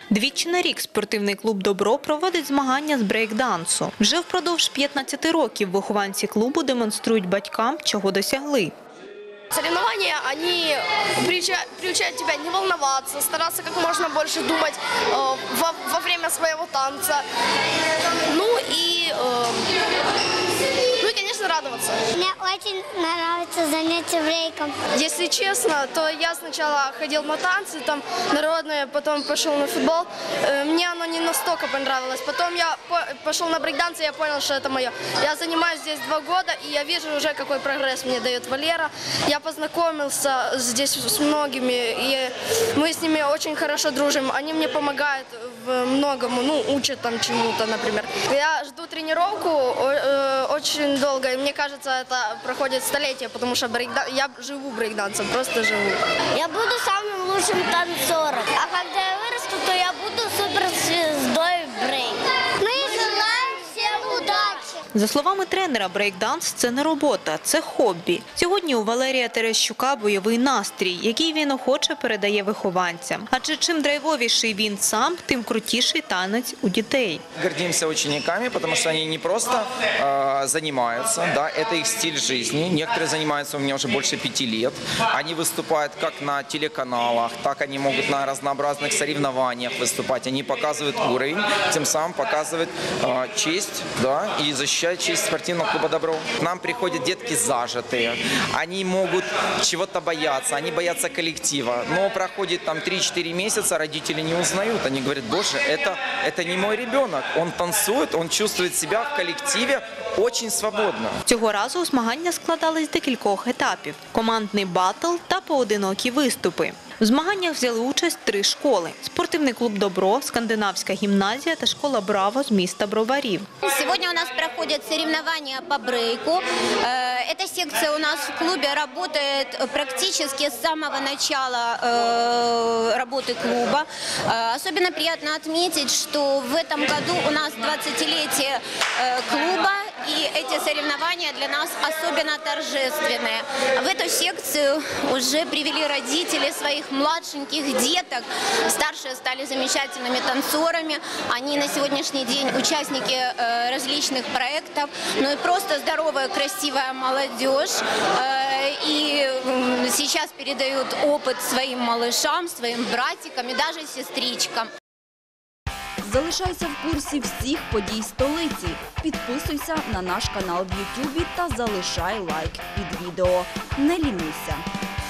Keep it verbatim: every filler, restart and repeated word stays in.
Двічі на рік спортивний клуб «Добро» проводить змагання з брейк-дансу. Вже впродовж п'ятнадцяти років вихованці клубу демонструють батькам, чого досягли. Соревнования, они приучают тебя не волноваться, стараться как можно больше думать э, во, во время своего танца. Ну и, э, ну и, конечно, радоваться. Мне очень нравится занятие брейком. Если честно, то я сначала ходил на танцы, там народные, потом пошел на футбол. Э, мне оно не настолько понравилось. Потом я пошел на брейк-данс, и я понял, что это мое. Я занимаюсь здесь два года, и я вижу уже, какой прогресс мне дает Валера. Я познакомился здесь с многими, и мы с ними очень хорошо дружим. Они мне помогают в многому, ну, учат там чему-то, например. Я жду тренировку э, очень долго, и мне кажется, это проходит столетия, потому что брейкдан... я живу брейкдансом, просто живу. Я буду самым лучшим танцором. А когда я вырасту, то я буду суперзвездой брейка. Ну и желаю всем удачи! За словами тренера, брейк-данс – це не робота, це хобі. Сьогодні у Валерія Терещука бойовий настрій, який він охоче передає вихованцям. Адже чим драйвовіший він сам, тим крутіший танець у дітей. Гордимся учениками, потому что они не просто э, занимаются, да, это их стиль жизни. Некоторые занимаются у меня уже больше пяти лет. Они выступают как на телеканалах, так они могут на разнообразных соревнованиях выступать. Они показывают уровень, тем самым показывают э, честь, да, и защищают честь спортивного клуба «Добро». К нам приходят детки зажатые, они могут чего-то бояться, они боятся коллектива. Но проходит там три-четыре месяца, родители не узнают. Они говорят: боже, это, это не мой ребенок. Он танцует, он чувствует себя в коллективе очень свободно. Цього разу змагання складались з декількох етапів – командний батл та поодинокі виступи. В змаганнях взяли участь три школи – спортивний клуб «Добро», скандинавська гімназія та школа «Браво» з міста Броварів. Сегодня у нас проходят соревнования по брейку. Эта секция у нас в клубе работает практически с самого начала работы клуба. Особенно приятно отметить, что в этом году у нас двадцатилетие клуба, и эти соревнования для нас особенно торжественные. В эту секцию уже привели родители своих младшеньких деток. Старшие стали замечательными танцорами. Они на сегодняшний день участники различных проектов. Ну и просто здоровая, красивая молодежь. И сейчас передают опыт своим малышам, своим братикам и даже сестричкам. Залишайся в курсі всіх подій столиці. Підписуйся на наш канал в ютубі та залишай лайк під відео. Не лінуйся.